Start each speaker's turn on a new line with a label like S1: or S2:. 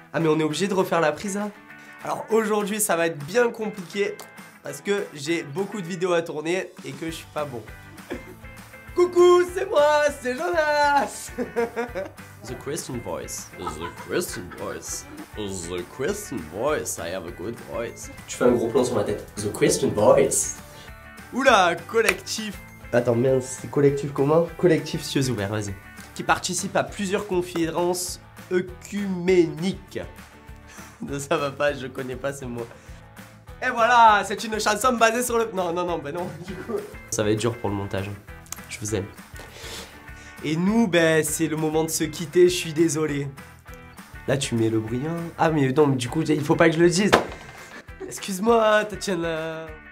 S1: Ah mais on est obligé de refaire la prise là. Alors aujourd'hui ça va être bien compliqué parce que j'ai beaucoup de vidéos à tourner et que je suis pas bon. Coucou, c'est moi, c'est Jonas. The Christian voice, the Christian voice, the Christian voice, I have a good voice. Tu fais un gros plan sur ma tête. The Christian voice. Oula, collectif. Attends, merde, c'est collectif comment? Collectif cieux ouverts, vas-y. Qui participe à plusieurs conférences œcuméniques. Non, ça va pas, je connais pas ce mot. Et voilà, c'est une chanson basée sur le... Non, bah non, du coup... Ça va être dur pour le montage. Je vous aime. Et nous, ben, c'est le moment de se quitter, je suis désolé. Là, tu mets le bruit. Hein. Ah, mais non, mais du coup, il faut pas que je le dise. Excuse-moi, Tatiana.